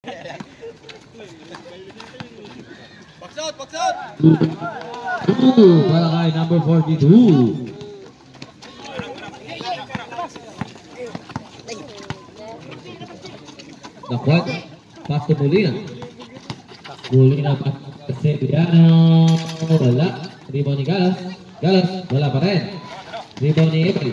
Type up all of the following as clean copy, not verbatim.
Box out, box out. Para kay number 42. Dapat pas ke Molina. Molina pas ke Sevillano. Wala. Rebound ni Galas. Galas wala pa rin. Rebound ni Ebali.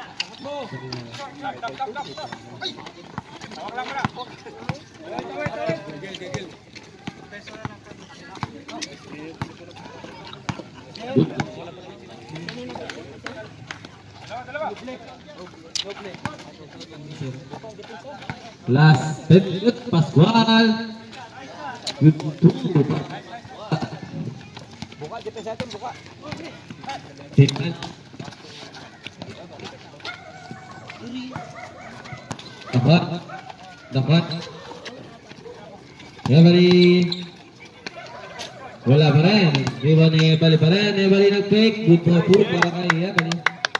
Last 10 minutes, Pascual. Buka, depensa natin, buka. Tingnan. Dapat. Ebali. Wala pa rin. Rebound ni Ebali pa rin. Ebali nag-fake. Good for food para kay Ebali.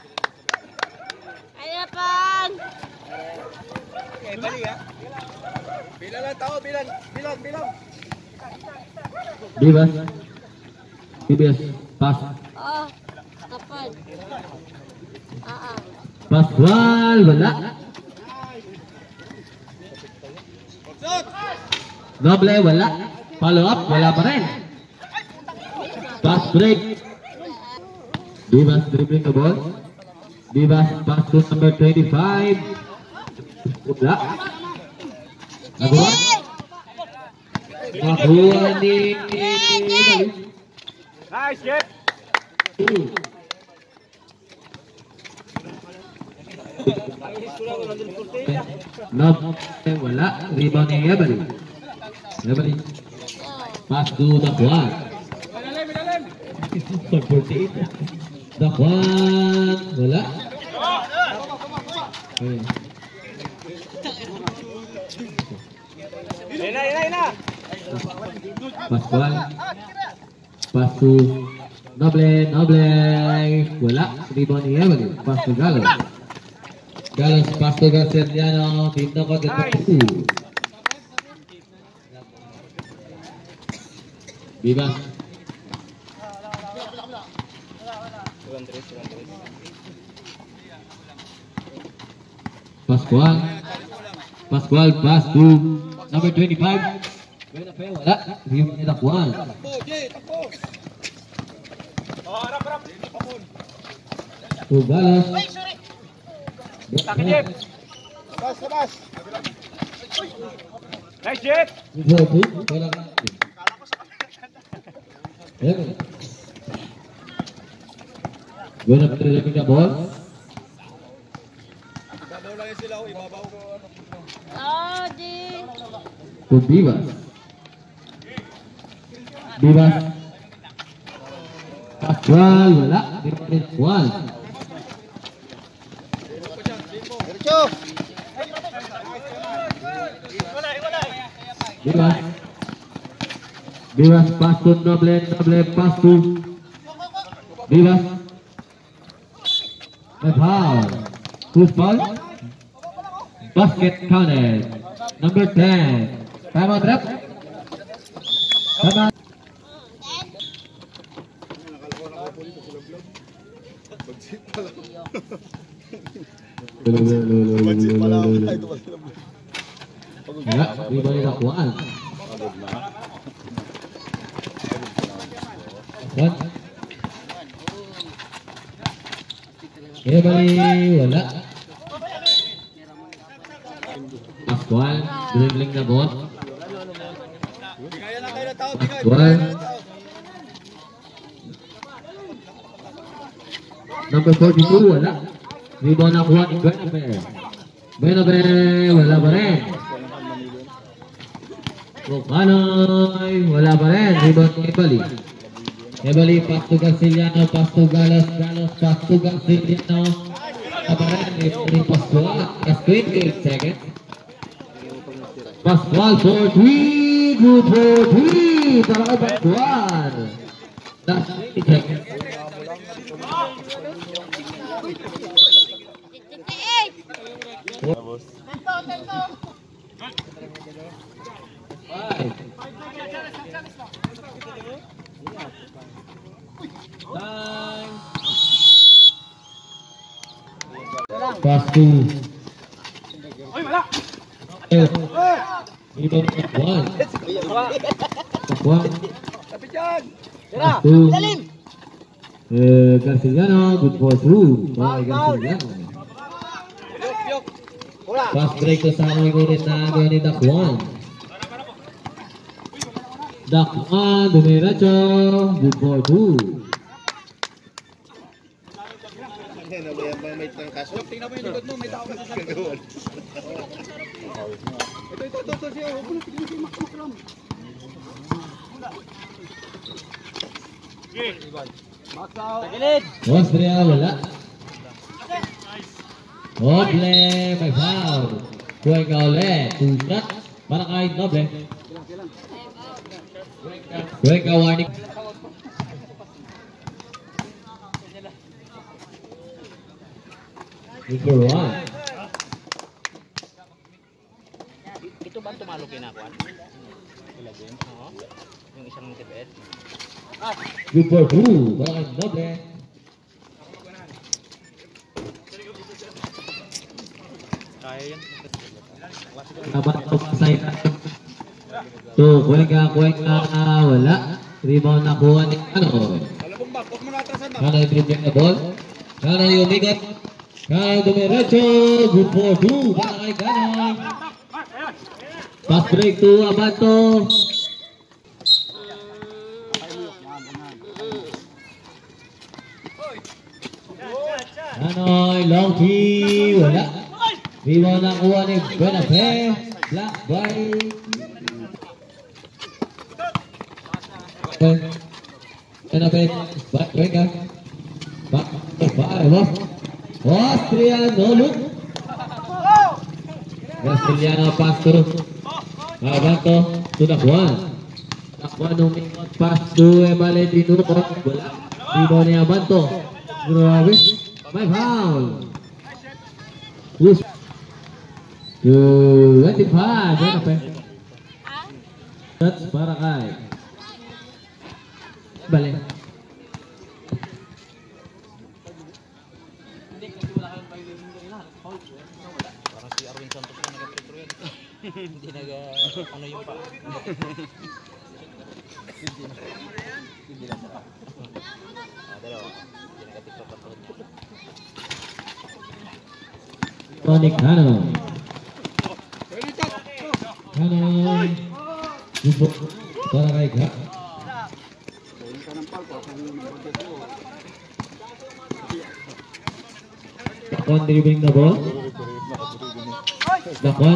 Bali ya. Bilang lang tao, bilang. Bibas. Pas. Oh, kapan? Pascual, wala. Noble, wala. Follow up, wala pa rin. Pass break. Bibas dribbling the ball. Bibas pass to number 25. Wala. Nakuha ni Nice, Jeff. Wala. Rebound ni Ebali. Pass to Daquan. 48. Daquan. Wala. Ina. Pascual. Pass to Noble. Wala. Rebound ni Ebali. Pass to Galos. Pass to Garciano. Team na ko dito. Bibas. Pascual pass to number 25. Wala. Rebound ni Daquan. To Galos. Sakit, Jeff. Labas. Nice, Jeff. Buena penetrating the ball. Ibabaw lang sila, ibabaw. Oh, di. To Bibas. Pascual, wala. Pascual. Bibas pass to Noble pass to Bibas. Foul. Who's foul? Basket counted. Number 10. Time out rep. Time out. Ya, di balik Daquan. Bali, wala. Pascual, dribbling na ball. Pascual. Number 42, wala. Rebound nakuha ni Benabe, wala pa rin. Manoy, wala pa rin. Rebound ni Ebali, pass to Garciliano, pass to Galos, pass to Garciliano. Wala pa rin. Rebound Pascual. That's 28 seconds. Pascual for 3. Good for 3. Para kay Pascual. That's 20 seconds. 5. Pass to rebound Takwan. Takwan. Tapi dyan. Pass to Garciliano. Good for 2. Bye Garciliano. Yok. Fast break kasama yung ulit na agaw ni Dakwan. Dakwan, dumiretso. Good for 2. Yok, tingnan mo yung likod mo. May tao ka sa likod. Ito. Siya. Huwag mo na tingnan siya. Makram. Max out. Austria, wala. Doble, may foul. Cuenca ulit. 2 shots. Para kahit doble. Cuenca warning. Number 1. Ito ba tumalo kinakuan? Ilagin? Oo. Yung isang tibet. Good for 2. Para kahit doble. Kaya yan. Dapat tumasay na. Cuenca, wala. Rebound nakuha ni Kanoy. Alam mo, huwag mo na atrasan, Mac. Kanoy dribbling na ball. Kanoy umigot. Kanoy dumiretso. Good for 2. Para kay Kanoy. Pass break to Abanto. Kanoy, long three. Wala. Rebound nakuha ni Benafe. Black by Benafe. Back, Cuenca. Back, Austria, no look. Brasiliano pass to Abanto to Dakwan. Dakwan umikot pass to Emale Dinuco. Wala. Rebound ni Abanto. Grabe. May foul. Push. 25. Benafe. Shots para kay balik. Parang si Arwin Santos na nag-retro yan. Hindi ano yung pa. Hindi na sa. Dalawa. Hindi nag-tiktok pa to. Tony Cano. Pwede chat. Cano. Gusto para kay Ka. Dakwan dribbling the ball. Dakwan.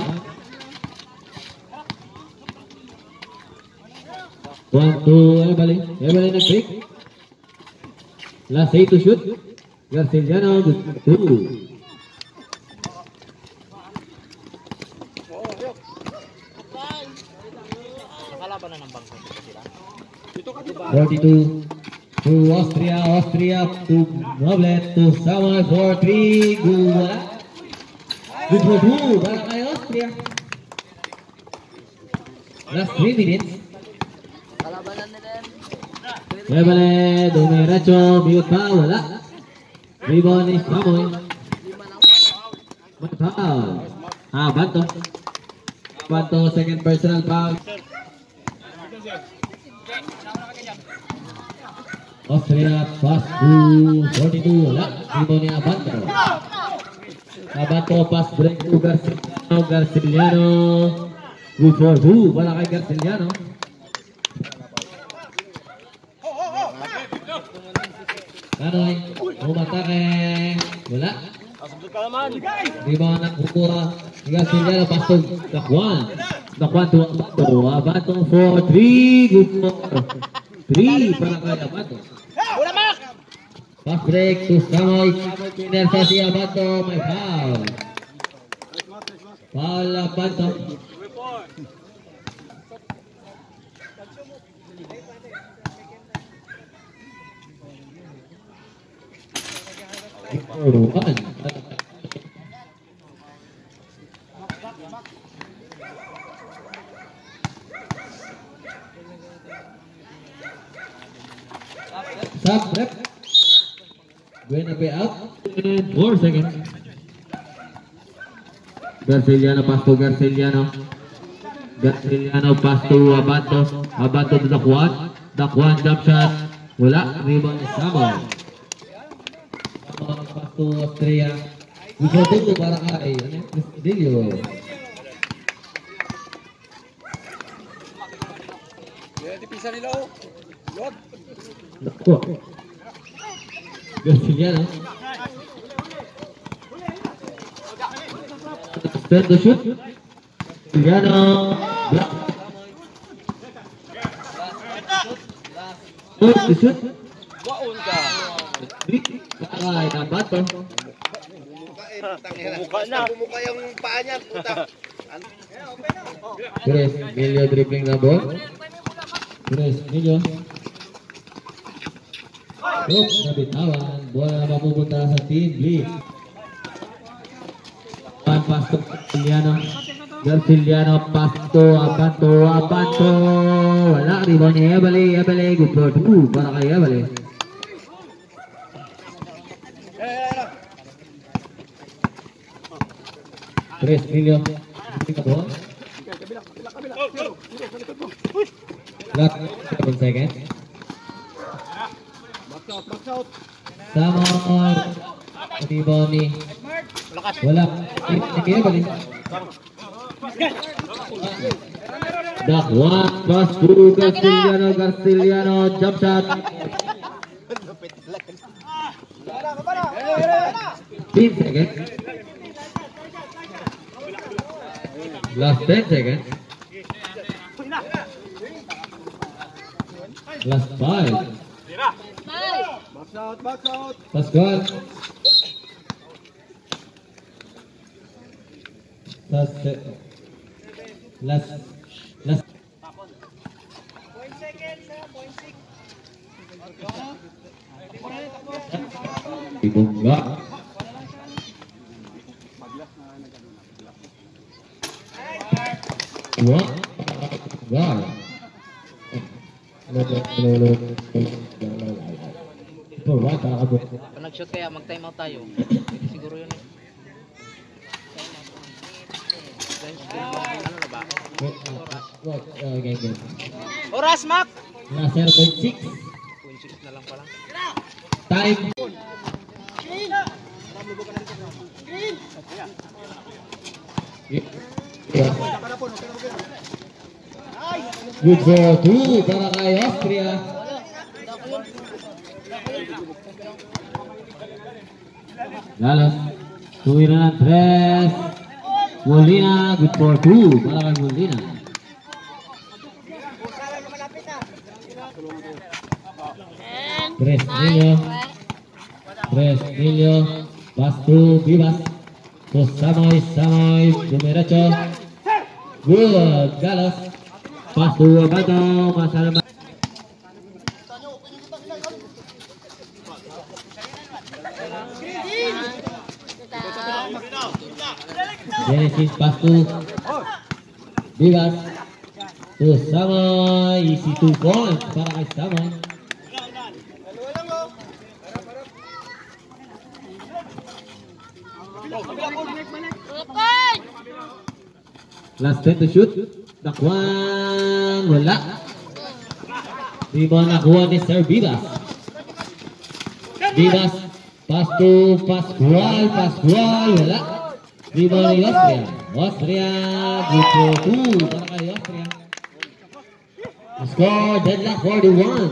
1-2. Everybody nag-pick. Last 8 to shoot. Garciliano. Good 2. Nakalaban na ng bangko sila. 42 to Austria to Noblet to Samuel for 3. Good for 2 para kay Austria. Last 3 minutes. Bebele, dumiretso, bigot pa, wala. Rebound ni Samuel. Foul. Banto, second personal foul. Austria pass to 42, wala. Rebound ni Abanto. Abanto pass break to Garciliano. Good for 2 para kay Garciliano. Kanoy, umatake. Wala. Rebound na kukuha. Garciliano pass to Dakwan. Dakwan to Abanto. Abanto for 3. Good for 3 para kay Abanto. Pass break to Samoy. Pinersa si Abanto. May foul. Foul Abanto. One. Stop, rep. Buena pay out. 4 seconds. Garciliano pass to Garciliano. Garciliano pass to Abato. Abato to Dakwan. Dakwan jump shot. Wala. Rebound ni Samoy. Samoy pass to Austria. Bisa tunggu para kay Cristilio. Yan, tipisa nila oh. Lot. Naku. Garciliano. Spin to shoot. Garciliano. Block. To shoot. Waon ka. Ay, Abato. Bumuka na. Bumuka yung paa niya. Puta. Tres, Emilio dribbling na ball. Tres, Emilio. Oops, nabitawan. Bola na mapupunta sa team lead. Pass to Garciliano. Garciliano pass to Abato. Abato. Wala, rebound ni Ebale. Ebale, good for 2 para kay Ebale. Tres, Emilio. Dribbling na ball. Clock, 7 seconds. Box out. Samoy. Rebound ni. Wala. Hindi balik. Dakwan pass to Garciliano. Garciliano jump shot. 10 seconds. Last 10 seconds. Last 5. Box out. Pascual. Last. Ibungga. Dua. Gal. Ito ba? Takabot. Kung nag-shoot kaya, mag-time out tayo. Siguro yun eh. Ano na ba? Game. Oras, Mac! Nasa 0.6. 0.6 na lang pala. Time. Good for 2 para kay Austria. Galos. Tuwira na 3. Molina, good for 2 para kay Molina. Tres Emilio, pass to Vivas, to Samoy, Dumerecho, good, Galos, pass to Abato, Masalma. Genesis, pass to Vivas, to Samoy, easy 2 points para kay Samoy. Last 10 to shoot. Dakwan, wala. Rebound nakuha ni Sir Vivas. Vivas, pass to Pascual, wala. Rebound ni Austria, good for 2 para kay Austria. Score, deadlock 41.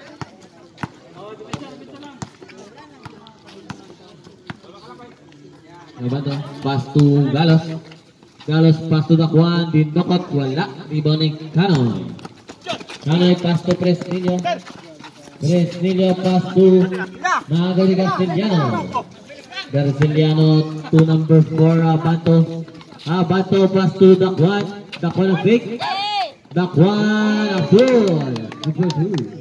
Nabato, pass to Galos. Galos pass to Dakwan, dinokot, wala. Rebound ni Canoy. Canoy pass to Presnillo. Presnillo pass to Nagari Garciliano. Garciliano to number 4, Abato. Abato pass to Dakwan. Dakwan ang fake. Dakwan, a goal. Good for 2.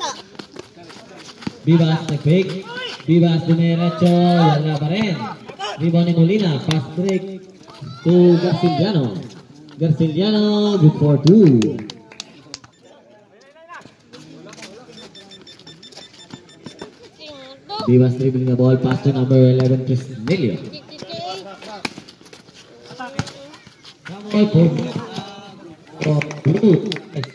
Vivas nag-fake. Vivas dumiretso. Wala pa rin. Rebound ni Molina. Pass break to Garciliano. Garciliano, good for 2. Vivas dribbling the ball, pass to number 11, Crisnelio. Ball for 2.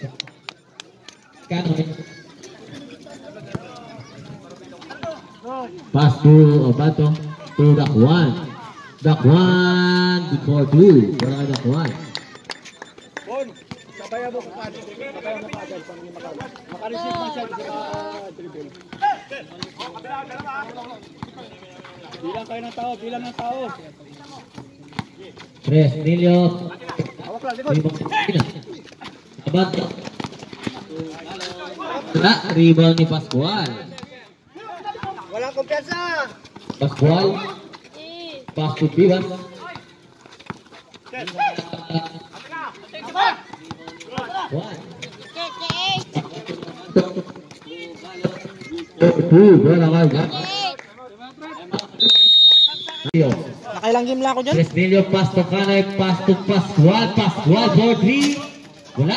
Pass to Obato to Dakwan. Dakwan, good for 2. Wala kay Dakwan. Bon, sabayan mo ka agad. Sabayan mo ka agad. Makareceive man siya sa dribble. Bilang kayo ng tao, bilang ng tao. Crisnelio. Hawak lang, likod. Abato. Wala, rebound ni Pascual. Walang kumpiyansa. Pascual, pass to Vivas. One. 2, bola kay Garcilio. Nakailang game lang ako dyan? Crisnelio, pass to Kanay, pass to Pascual. Pascual for 3. Wala.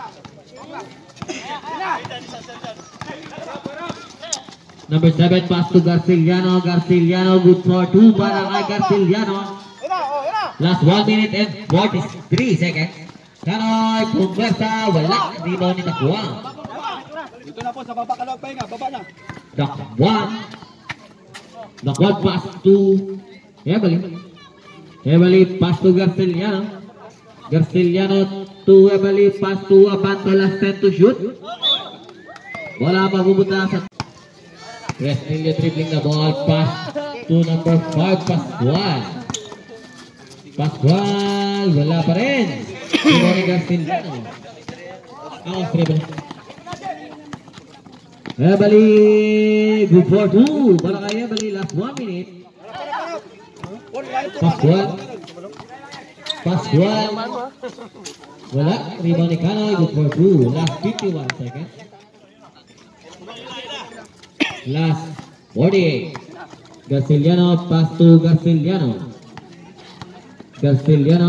Number 7, pass to Garciliano. Garciliano, good for 2. Para kay Garciliano. Last 1 minute and 43 seconds. Kanoy, Pumbersa, wala. Rebound ni Dakwan. Dito na po sa baba ka lang, pahinga, baba na. Dakwan. Dakwan, pass to Ebali. Ebali, pass to Garciliano. Garciliano to Ebali, pass to Abanto, last 10 to shoot. Wala pa pupunta sa Crisnelio dribbling the ball, pass to number 5, Pascual. Pascual, wala pa rin. Simone Garciliano. Ang dribble. Ebali, good for 2. Wala kay Ebali, last 1 minute. Pascual. Pascual. Wala, rebound ni Kanoy, good for 2. Last 51 seconds. Last 48. Garciliano, pass to Garciliano. Garciliano.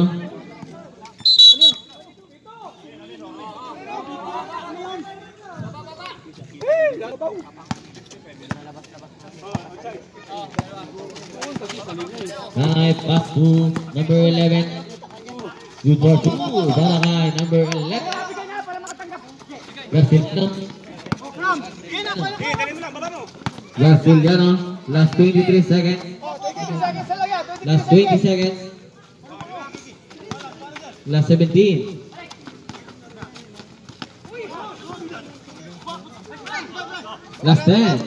Nice pass to number 11. Good for 2. Barakay, number 11. Garciliano. Garciliano, last 23 seconds. Last 20 seconds. Last 17. Last 10.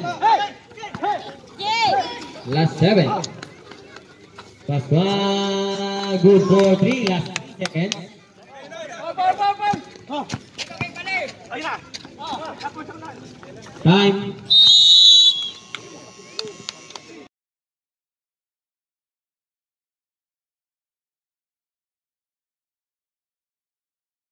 Last 7. Pascual, good for 3. Last 3 seconds. Time.